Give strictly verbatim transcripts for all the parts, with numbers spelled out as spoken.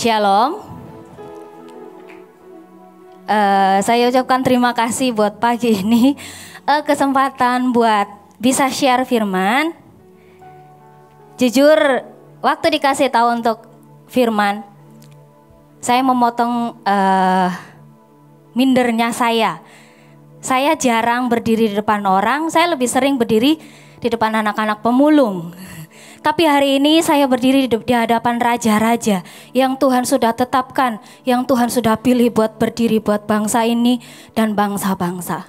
Shalom. Uh, saya ucapkan terima kasih buat pagi ini uh, kesempatan buat bisa share firman. Jujur, waktu dikasih tahu untuk firman, saya memotong uh, mindernya saya. Saya jarang berdiri di depan orang, saya lebih sering berdiri di depan anak-anak pemulung. Tapi hari ini saya berdiri di hadapan raja-raja yang Tuhan sudah tetapkan, yang Tuhan sudah pilih buat berdiri buat bangsa ini dan bangsa-bangsa.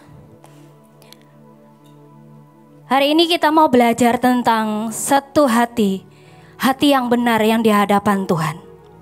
Hari ini kita mau belajar tentang satu hati, hati yang benar yang di hadapan Tuhan.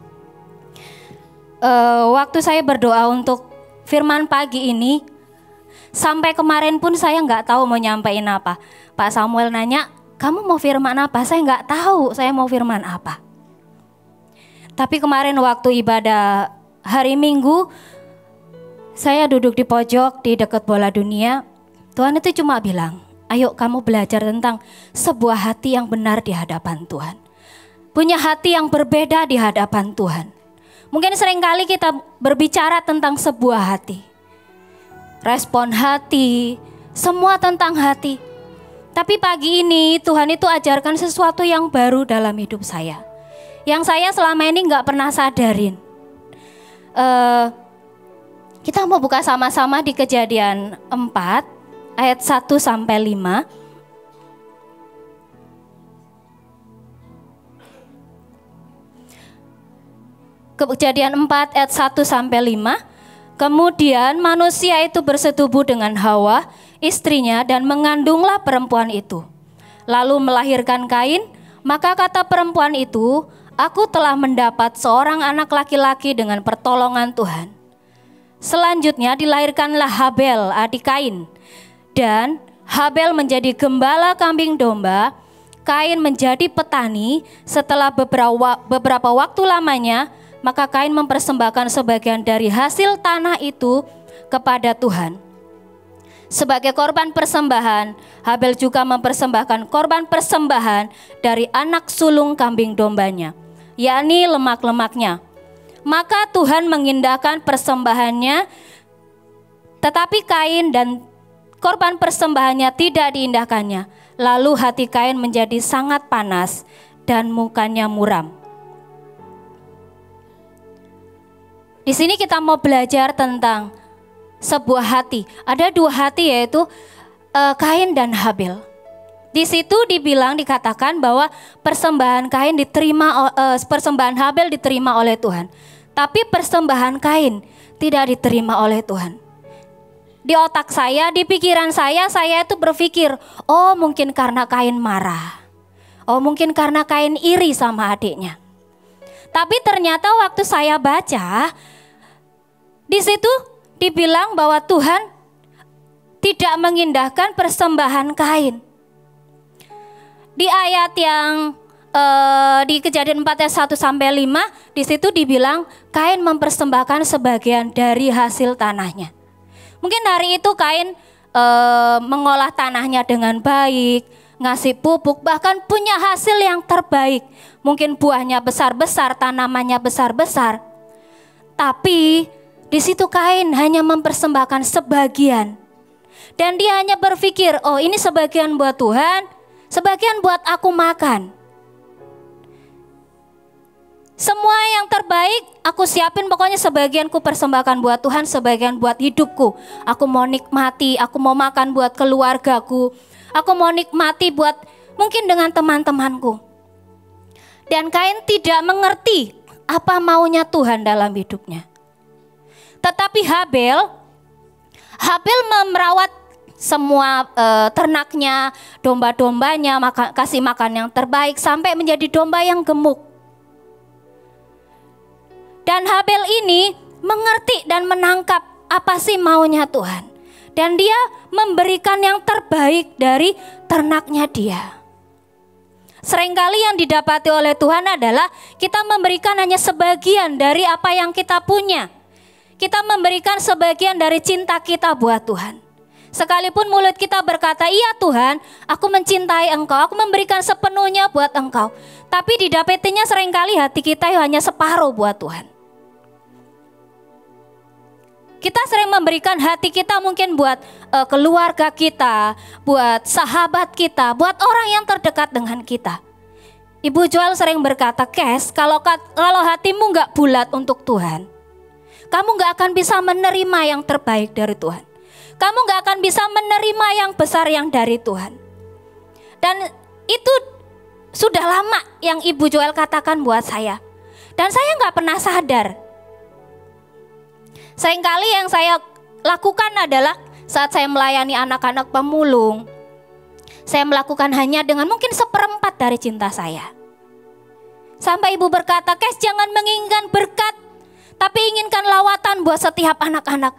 Uh, waktu saya berdoa untuk firman pagi ini, sampai kemarin pun saya nggak tahu mau nyampaikan apa. Pak Samuel nanya, kamu mau firman apa? Saya nggak tahu saya mau firman apa. Tapi kemarin waktu ibadah hari Minggu, saya duduk di pojok di dekat bola dunia. Tuhan itu cuma bilang, ayo kamu belajar tentang sebuah hati yang benar di hadapan Tuhan. Punya hati yang berbeda di hadapan Tuhan. Mungkin seringkali kita berbicara tentang sebuah hati. Respon hati, semua tentang hati. Tapi pagi ini Tuhan itu ajarkan sesuatu yang baru dalam hidup saya, yang saya selama ini gak pernah sadarin. uh, Kita mau buka sama-sama di Kejadian empat ayat satu sampai lima. Kejadian empat ayat satu sampai lima. Kemudian manusia itu bersetubuh dengan Hawa, istrinya, dan mengandunglah perempuan itu. Lalu melahirkan Kain, maka kata perempuan itu, aku telah mendapat seorang anak laki-laki dengan pertolongan Tuhan. Selanjutnya dilahirkanlah Habel, adik Kain. Dan Habel menjadi gembala kambing domba, Kain menjadi petani. Setelah beberapa, beberapa waktu lamanya, maka Kain mempersembahkan sebagian dari hasil tanah itu kepada Tuhan sebagai korban persembahan. Habel juga mempersembahkan korban persembahan dari anak sulung kambing dombanya, yakni lemak-lemaknya. Maka Tuhan mengindahkan persembahannya, tetapi Kain dan korban persembahannya tidak diindahkannya. Lalu hati Kain menjadi sangat panas dan mukanya muram. Di sini kita mau belajar tentang sebuah hati. Ada dua hati, yaitu uh, Kain dan Habel. Di situ dibilang, dikatakan bahwa persembahan Kain diterima, uh, persembahan Habel diterima oleh Tuhan. Tapi persembahan Kain tidak diterima oleh Tuhan. Di otak saya, di pikiran saya, saya itu berpikir, oh mungkin karena Kain marah. Oh mungkin karena Kain iri sama adiknya. Tapi ternyata waktu saya baca, di situ dibilang bahwa Tuhan tidak mengindahkan persembahan Kain. Di ayat yang uh, di Kejadian empat ayat satu sampai lima, di situ dibilang Kain mempersembahkan sebagian dari hasil tanahnya. Mungkin hari itu Kain uh, mengolah tanahnya dengan baik, ngasih pupuk, bahkan punya hasil yang terbaik. Mungkin buahnya besar-besar, tanamannya besar-besar. Tapi di situ Kain hanya mempersembahkan sebagian. Dan dia hanya berpikir, oh ini sebagian buat Tuhan, sebagian buat aku makan. Semua yang terbaik aku siapin, pokoknya sebagian ku persembahkan buat Tuhan, sebagian buat hidupku. Aku mau nikmati, aku mau makan buat keluargaku. Aku mau nikmati buat mungkin dengan teman-temanku. Dan Kain tidak mengerti apa maunya Tuhan dalam hidupnya. Tetapi Habel, Habel merawat semua e, ternaknya, domba-dombanya, maka, kasih makan yang terbaik sampai menjadi domba yang gemuk. Dan Habel ini mengerti dan menangkap apa sih maunya Tuhan. Dan dia memberikan yang terbaik dari ternaknya dia. Seringkali yang didapati oleh Tuhan adalah kita memberikan hanya sebagian dari apa yang kita punya. Kita memberikan sebagian dari cinta kita buat Tuhan. Sekalipun mulut kita berkata, iya Tuhan, aku mencintai Engkau, aku memberikan sepenuhnya buat Engkau. Tapi didapetinya seringkali hati kita hanya separuh buat Tuhan. Kita sering memberikan hati kita mungkin buat uh, keluarga kita, buat sahabat kita, buat orang yang terdekat dengan kita. Ibu Joel sering berkata, Kes, kalau, kalau hatimu gak bulat untuk Tuhan, kamu gak akan bisa menerima yang terbaik dari Tuhan. Kamu gak akan bisa menerima yang besar yang dari Tuhan. Dan itu sudah lama yang Ibu Joel katakan buat saya. Dan saya gak pernah sadar. Seringkali yang saya lakukan adalah saat saya melayani anak-anak pemulung, saya melakukan hanya dengan mungkin seperempat dari cinta saya. Sampai ibu berkata, Kes, jangan menginginkan berkat, tapi inginkan lawatan buat setiap anak-anak.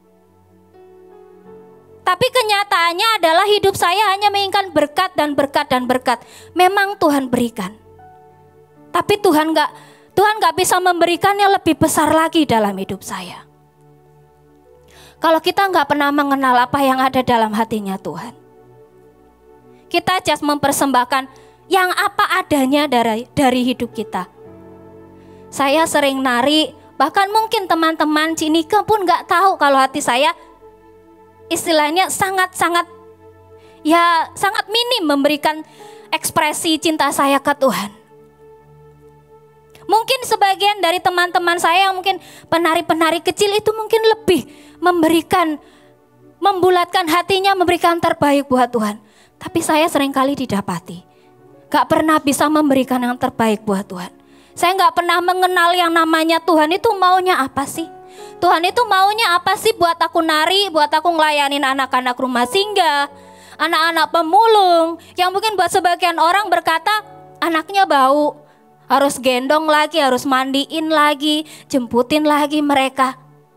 Tapi kenyataannya adalah hidup saya hanya menginginkan berkat dan berkat dan berkat. Memang Tuhan berikan. Tapi Tuhan gak, Tuhan gak bisa memberikan yang lebih besar lagi dalam hidup saya. Kalau kita gak pernah mengenal apa yang ada dalam hatinya Tuhan. Kita just mempersembahkan yang apa adanya dari, dari hidup kita. Saya sering nari, bahkan mungkin teman-teman Cinika pun gak tahu kalau hati saya istilahnya sangat-sangat ya sangat minim memberikan ekspresi cinta saya ke Tuhan. Mungkin sebagian dari teman-teman saya mungkin penari-penari kecil itu mungkin lebih memberikan, membulatkan hatinya, memberikan terbaik buat Tuhan. Tapi saya seringkali didapati gak pernah bisa memberikan yang terbaik buat Tuhan. Saya gak pernah mengenal yang namanya Tuhan itu maunya apa sih. Tuhan itu maunya apa sih buat aku nari, buat aku ngelayanin anak-anak rumah singgah, anak-anak pemulung, yang mungkin buat sebagian orang berkata anaknya bau, harus gendong lagi, harus mandiin lagi, jemputin lagi mereka.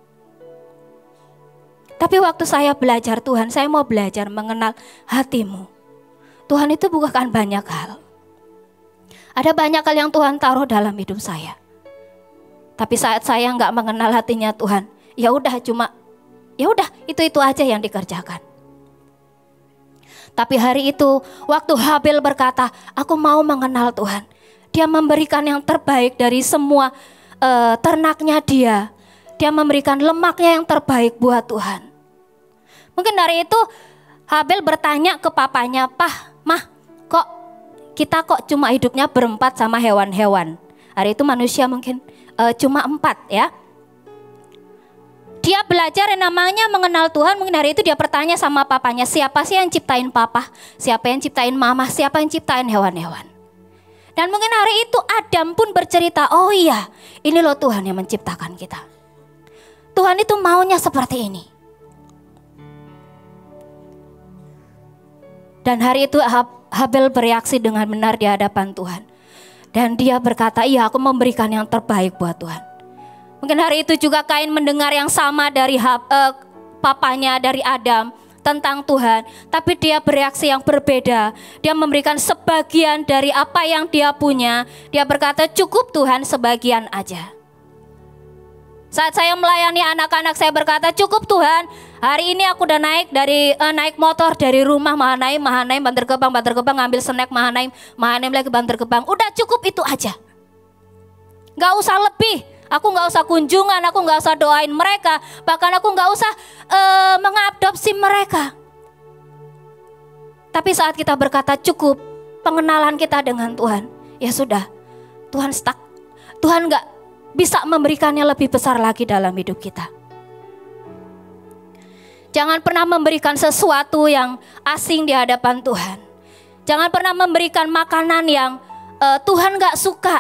Tapi waktu saya belajar Tuhan, saya mau belajar mengenal hatimu. Tuhan itu bukan banyak hal. Ada banyak hal yang Tuhan taruh dalam hidup saya. Tapi saat saya nggak mengenal hatinya Tuhan, ya udah cuma, ya udah itu itu aja yang dikerjakan. Tapi hari itu, waktu Habil berkata, aku mau mengenal Tuhan. Dia memberikan yang terbaik dari semua uh, ternaknya dia. Dia memberikan lemaknya yang terbaik buat Tuhan. Mungkin dari itu Habil bertanya ke papanya, Pah, Mah, kok kita kok cuma hidupnya berempat sama hewan-hewan. Hari itu manusia mungkin uh, cuma empat ya. Dia belajar yang namanya mengenal Tuhan. Mungkin hari itu dia bertanya sama papanya, siapa sih yang ciptain papa? Siapa yang ciptain mama? Siapa yang ciptain hewan-hewan? Dan mungkin hari itu Adam pun bercerita, oh iya, ini loh Tuhan yang menciptakan kita. Tuhan itu maunya seperti ini. Dan hari itu Habil bereaksi dengan benar di hadapan Tuhan. Dan dia berkata, iya aku memberikan yang terbaik buat Tuhan. Mungkin hari itu juga Kain mendengar yang sama dari uh, papanya, dari Adam tentang Tuhan. Tapi dia bereaksi yang berbeda. Dia memberikan sebagian dari apa yang dia punya. Dia berkata, cukup Tuhan, sebagian aja. Saat saya melayani anak-anak, saya berkata, cukup Tuhan, hari ini aku udah naik dari uh, naik motor dari rumah Mahanaim, Mahanaim, Bantar Gebang, Bantar Gebang, ngambil snack Mahanaim, Mahanaim lagi Bantar Gebang. Udah cukup itu aja. Gak usah lebih, aku gak usah kunjungan, aku gak usah doain mereka, bahkan aku gak usah uh, mengadopsi mereka. Tapi saat kita berkata cukup, pengenalan kita dengan Tuhan, ya sudah, Tuhan stuck. Tuhan gak bisa memberikannya lebih besar lagi dalam hidup kita. Jangan pernah memberikan sesuatu yang asing di hadapan Tuhan. Jangan pernah memberikan makanan yang uh, Tuhan gak suka.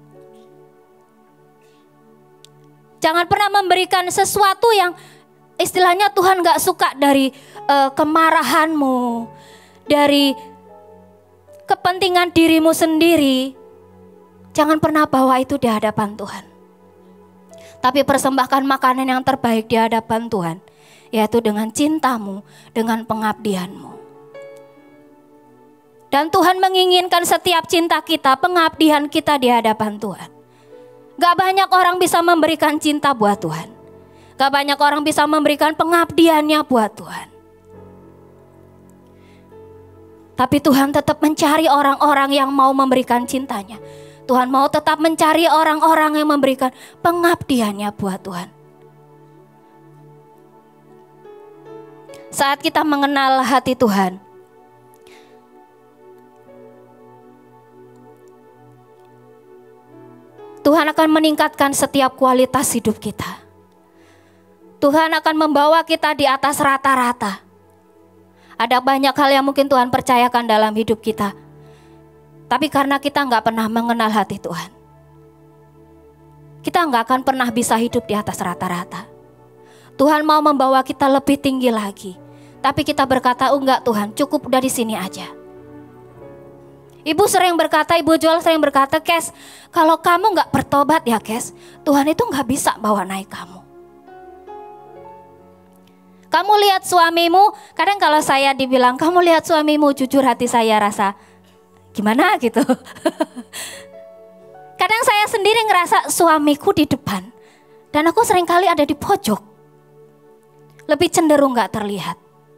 Jangan pernah memberikan sesuatu yang istilahnya Tuhan gak suka dari uh, kemarahanmu, dari kepentingan dirimu sendiri. Jangan pernah bawa itu di hadapan Tuhan. Tapi persembahkan makanan yang terbaik di hadapan Tuhan, yaitu dengan cintamu, dengan pengabdianmu. Dan Tuhan menginginkan setiap cinta kita, pengabdian kita di hadapan Tuhan. Gak banyak orang bisa memberikan cinta buat Tuhan. Gak banyak orang bisa memberikan pengabdiannya buat Tuhan. Tapi Tuhan tetap mencari orang-orang yang mau memberikan cintanya. Tuhan mau tetap mencari orang-orang yang memberikan pengabdiannya buat Tuhan. Saat kita mengenal hati Tuhan, Tuhan akan meningkatkan setiap kualitas hidup kita. Tuhan akan membawa kita di atas rata-rata. Ada banyak hal yang mungkin Tuhan percayakan dalam hidup kita. Tapi karena kita nggak pernah mengenal hati Tuhan, kita nggak akan pernah bisa hidup di atas rata-rata. Tuhan mau membawa kita lebih tinggi lagi. Tapi kita berkata, oh enggak Tuhan, cukup dari sini aja. Ibu sering berkata, Ibu Joel sering berkata, Kes, kalau kamu nggak bertobat ya Kes, Tuhan itu nggak bisa bawa naik kamu. Kamu lihat suamimu, kadang kalau saya dibilang, kamu lihat suamimu, jujur hati saya rasa, gimana gitu. Kadang saya sendiri ngerasa suamiku di depan, dan aku seringkali ada di pojok. Lebih cenderung gak terlihat.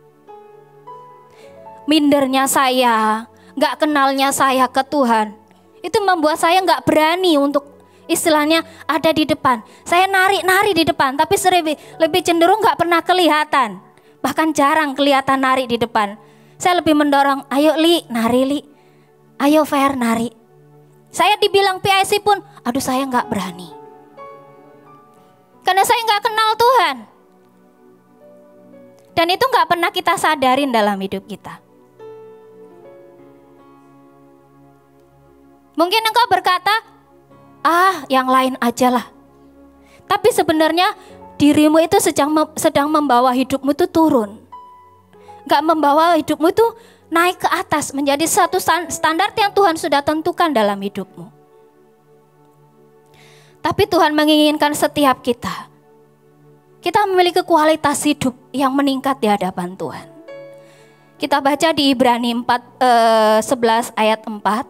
Mindernya saya, gak kenalnya saya ke Tuhan, itu membuat saya gak berani untuk istilahnya ada di depan. Saya nari-nari di depan, tapi lebih, lebih cenderung gak pernah kelihatan. Bahkan jarang kelihatan nari di depan. Saya lebih mendorong, ayo Li, nari Li. Ayo Fer, nari. Saya dibilang P I C pun, aduh saya gak berani. Karena saya gak kenal Tuhan. Dan itu gak pernah kita sadarin dalam hidup kita. Mungkin engkau berkata, ah yang lain aja lah. Tapi sebenarnya dirimu itu sedang, sedang membawa hidupmu itu turun. Gak membawa hidupmu itu naik ke atas menjadi satu standar yang Tuhan sudah tentukan dalam hidupmu. Tapi Tuhan menginginkan setiap kita, kita memiliki kualitas hidup yang meningkat di hadapan Tuhan. Kita baca di Ibrani empat, eh, sebelas ayat empat.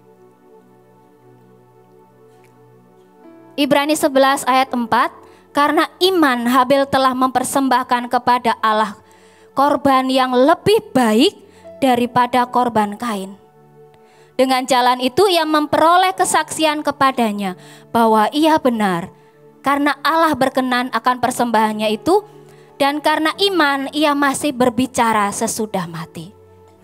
Ibrani sebelas ayat empat, karena iman Habil telah mempersembahkan kepada Allah korban yang lebih baik daripada korban Kain. Dengan jalan itu ia memperoleh kesaksian kepadanya bahwa ia benar, karena Allah berkenan akan persembahannya itu, dan karena iman ia masih berbicara sesudah mati.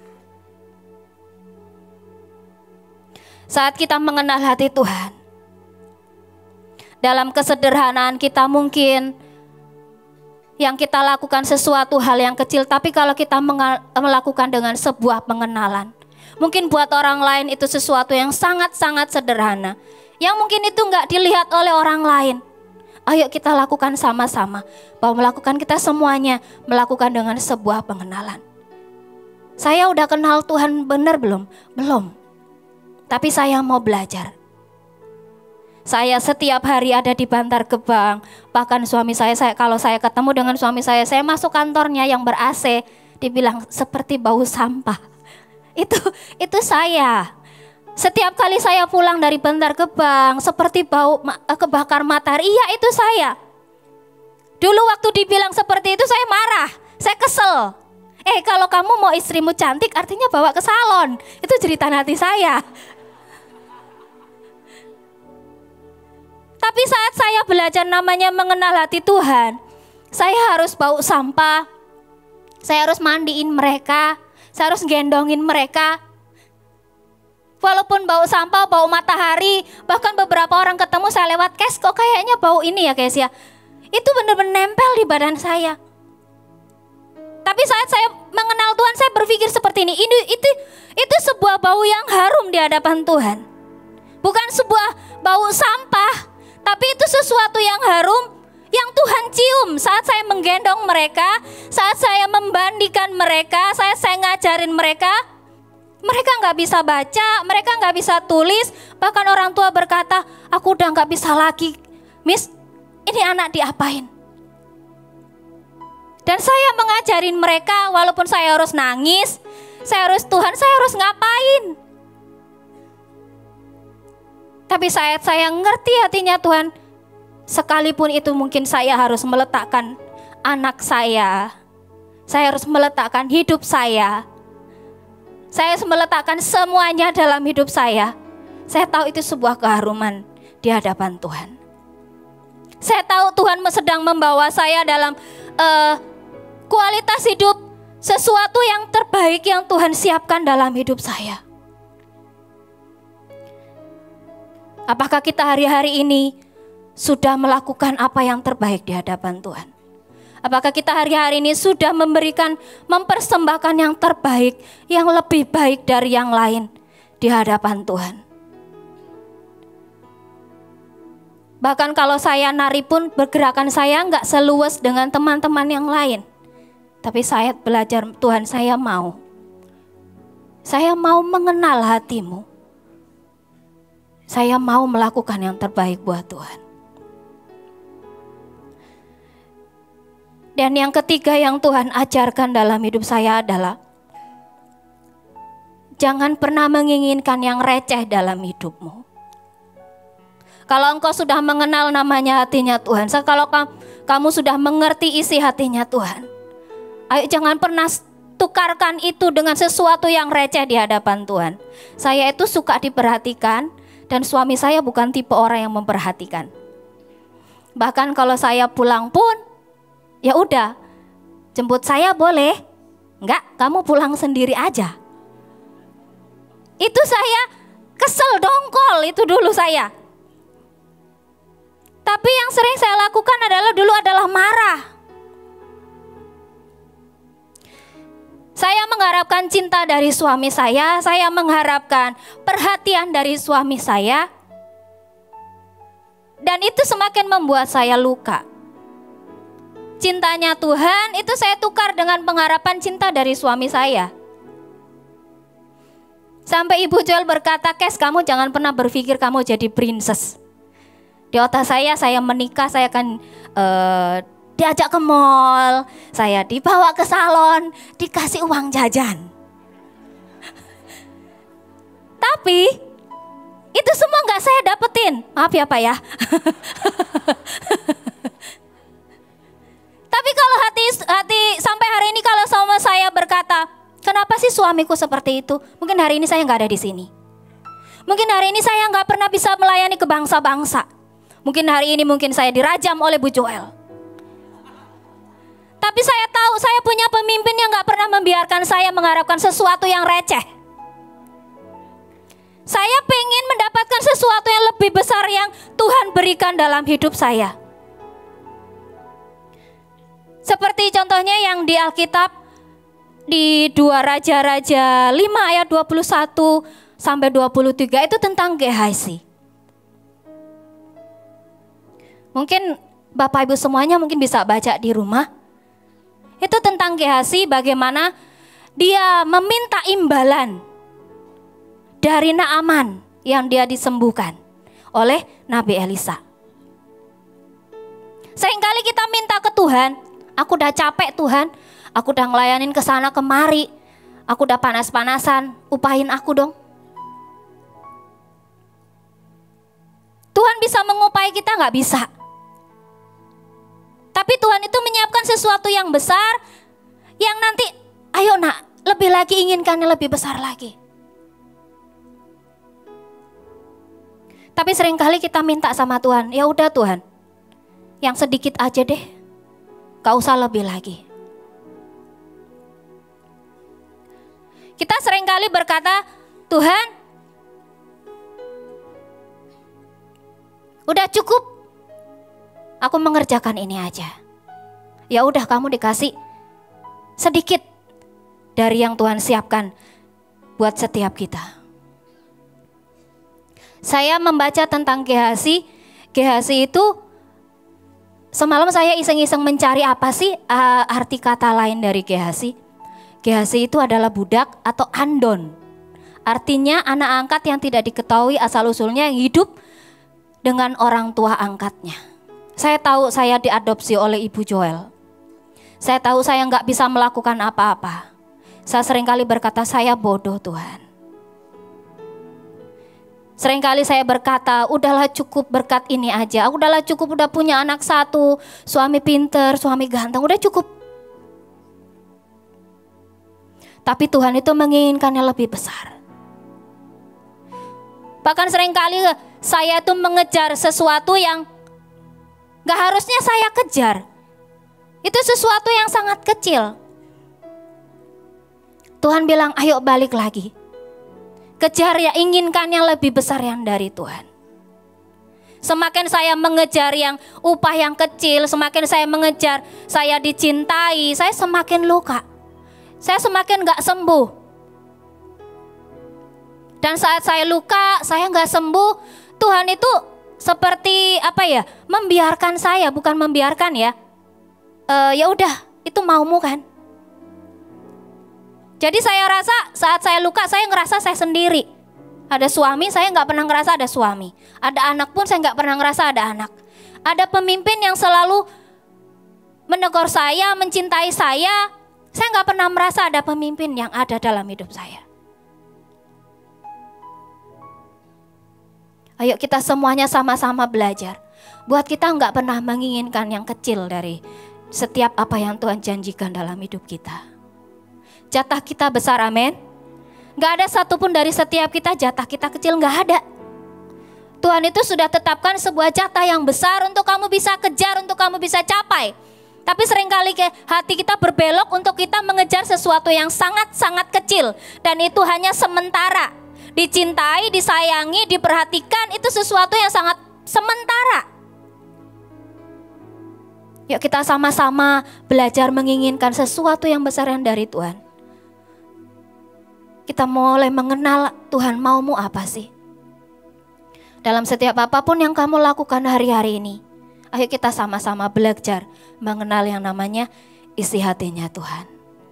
Saat kita mengenal hati Tuhan, dalam kesederhanaan kita mungkin yang kita lakukan sesuatu hal yang kecil, tapi kalau kita melakukan dengan sebuah pengenalan, mungkin buat orang lain itu sesuatu yang sangat-sangat sederhana, yang mungkin itu nggak dilihat oleh orang lain. Ayo kita lakukan sama-sama, bahwa melakukan kita semuanya melakukan dengan sebuah pengenalan. Saya udah kenal Tuhan benar belum? Belum. Tapi saya mau belajar. Saya setiap hari ada di Bantar Gebang. Bahkan suami saya, saya kalau saya ketemu dengan suami saya, saya masuk kantornya yang ber-A C, dibilang seperti bau sampah. Itu itu saya. Setiap kali saya pulang dari Bantar Gebang, seperti bau kebakar matahari. Iya, itu saya. Dulu waktu dibilang seperti itu saya marah, saya kesel. Eh kalau kamu mau istrimu cantik, artinya bawa ke salon. Itu jeritan hati saya. Tapi saat saya belajar namanya mengenal hati Tuhan, saya harus bau sampah, saya harus mandiin mereka, saya harus gendongin mereka. Walaupun bau sampah, bau matahari, bahkan beberapa orang ketemu saya lewat, Kes kok kayaknya bau ini ya Kes ya. Itu benar-benar nempel di badan saya. Tapi saat saya mengenal Tuhan, saya berpikir seperti ini, ini itu, itu sebuah bau yang harum di hadapan Tuhan. Bukan sebuah bau sampah, tapi itu sesuatu yang harum yang Tuhan cium saat saya menggendong mereka, saat saya membandikan mereka, saya, saya ngajarin mereka. Mereka gak bisa baca, mereka gak bisa tulis. Bahkan orang tua berkata, aku udah gak bisa lagi, Miss, ini anak diapain? Dan saya mengajarin mereka, walaupun saya harus nangis, saya harus Tuhan, saya harus ngapain? Tapi saat saya ngerti hatinya Tuhan, sekalipun itu mungkin saya harus meletakkan anak saya, saya harus meletakkan hidup saya, Saya meletakkan semuanya dalam hidup saya. Saya tahu itu sebuah keharuman di hadapan Tuhan. Saya tahu Tuhan sedang membawa saya dalam uh, kualitas hidup, sesuatu yang terbaik yang Tuhan siapkan dalam hidup saya. Apakah kita hari-hari ini sudah melakukan apa yang terbaik di hadapan Tuhan? Apakah kita hari-hari ini sudah memberikan, mempersembahkan yang terbaik, yang lebih baik dari yang lain di hadapan Tuhan? Bahkan kalau saya nari pun pergerakan saya nggak seluas dengan teman-teman yang lain. Tapi saya belajar, Tuhan, saya mau. Saya mau mengenal hatimu. Saya mau melakukan yang terbaik buat Tuhan. Dan yang ketiga yang Tuhan ajarkan dalam hidup saya adalah jangan pernah menginginkan yang receh dalam hidupmu. Kalau engkau sudah mengenal namanya hatinya Tuhan, kalau kamu sudah mengerti isi hatinya Tuhan, ayo jangan pernah tukarkan itu dengan sesuatu yang receh di hadapan Tuhan. Saya itu suka diperhatikan dan suami saya bukan tipe orang yang memperhatikan. Bahkan kalau saya pulang pun, ya udah, jemput saya boleh. Enggak, kamu pulang sendiri aja. Itu saya kesel dongkol itu dulu saya. Tapi yang sering saya lakukan adalah dulu adalah marah. Saya mengharapkan cinta dari suami saya, saya mengharapkan perhatian dari suami saya. Dan itu semakin membuat saya luka. Cintanya Tuhan itu saya tukar dengan pengharapan cinta dari suami saya. Sampai Ibu Joel berkata, Kes, kamu jangan pernah berpikir kamu jadi princess. Di otak saya, saya menikah, saya akan uh, diajak ke mall, saya dibawa ke salon, dikasih uang jajan. Tapi itu semua nggak saya dapetin. Maaf ya Pak ya. Tapi kalau hati hati sampai hari ini kalau sama saya berkata, kenapa sih suamiku seperti itu? Mungkin hari ini saya nggak ada di sini. Mungkin hari ini saya nggak pernah bisa melayani ke bangsa-bangsa. Mungkin hari ini mungkin saya dirajam oleh Bu Joel. Tapi saya tahu saya punya pemimpin yang gak pernah membiarkan saya mengharapkan sesuatu yang receh. Saya pengen mendapatkan sesuatu yang lebih besar yang Tuhan berikan dalam hidup saya. Seperti contohnya yang di Alkitab di dua Raja-Raja lima ayat dua puluh satu sampai dua puluh tiga itu tentang Gehazi. Mungkin Bapak Ibu semuanya mungkin bisa baca di rumah. Itu tentang Gehazi, bagaimana dia meminta imbalan dari Naaman yang dia disembuhkan oleh Nabi Elisa. Seringkali kita minta ke Tuhan, aku udah capek Tuhan, aku udah ngelayanin ke sana kemari, aku udah panas-panasan, upahin aku dong. Tuhan bisa mengupai kita? Nggak bisa. Tapi Tuhan itu menyiapkan sesuatu yang besar, yang nanti, ayo nak, lebih lagi inginkan yang lebih besar lagi. Tapi seringkali kita minta sama Tuhan, ya udah Tuhan, yang sedikit aja deh, gak usah lebih lagi. Kita seringkali berkata, Tuhan, udah cukup. Aku mengerjakan ini aja. Ya udah kamu dikasih sedikit dari yang Tuhan siapkan buat setiap kita. Saya membaca tentang Gehazi. Gehazi itu semalam saya iseng-iseng mencari apa sih uh, arti kata lain dari Gehazi. Gehazi itu adalah budak atau andon. Artinya anak angkat yang tidak diketahui asal-usulnya yang hidup dengan orang tua angkatnya. Saya tahu saya diadopsi oleh Ibu Joel. Saya tahu saya nggak bisa melakukan apa-apa. Saya seringkali berkata saya bodoh Tuhan. Seringkali saya berkata udahlah cukup berkat ini aja. Udahlah cukup udah punya anak satu. Suami pinter, suami ganteng, udah cukup. Tapi Tuhan itu menginginkan yang lebih besar. Bahkan seringkali saya itu mengejar sesuatu yang gak harusnya saya kejar. Itu sesuatu yang sangat kecil. Tuhan bilang, ayo balik lagi. Kejar ya, inginkan yang lebih besar yang dari Tuhan. Semakin saya mengejar yang upah yang kecil, semakin saya mengejar saya dicintai, saya semakin luka. Saya semakin gak sembuh. Dan saat saya luka, saya gak sembuh, Tuhan itu seperti apa ya, membiarkan saya, bukan membiarkan ya. E, ya udah, itu maumu kan. Jadi saya rasa saat saya luka, saya ngerasa saya sendiri. Ada suami, saya nggak pernah ngerasa ada suami. Ada anak pun saya nggak pernah ngerasa ada anak. Ada pemimpin yang selalu menegur saya, mencintai saya. Saya nggak pernah merasa ada pemimpin yang ada dalam hidup saya. Ayo kita semuanya sama-sama belajar. Buat kita nggak pernah menginginkan yang kecil dari setiap apa yang Tuhan janjikan dalam hidup kita. Jatah kita besar, amin. Gak ada satupun dari setiap kita jatah kita kecil, gak ada. Tuhan itu sudah tetapkan sebuah jatah yang besar untuk kamu bisa kejar, untuk kamu bisa capai. Tapi seringkali hati kita berbelok untuk kita mengejar sesuatu yang sangat-sangat kecil. Dan itu hanya sementara. Dicintai, disayangi, diperhatikan, itu sesuatu yang sangat sementara. Yuk kita sama-sama belajar menginginkan sesuatu yang besar yang dari Tuhan. Kita mulai mengenal Tuhan maumu apa sih. Dalam setiap apapun yang kamu lakukan hari-hari ini, ayo kita sama-sama belajar mengenal yang namanya isi hatinya Tuhan.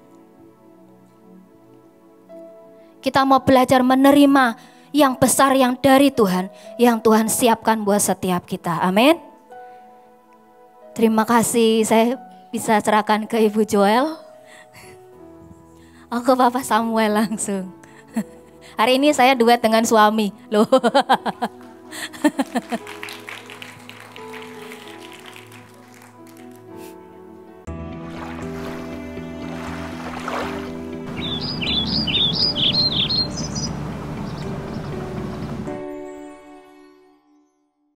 Kita mau belajar menerima yang besar yang dari Tuhan, yang Tuhan siapkan buat setiap kita. Amin. Terima kasih, saya bisa serahkan ke Ibu Joel. Aku Bapak Samuel langsung. Hari ini saya duet dengan suami loh.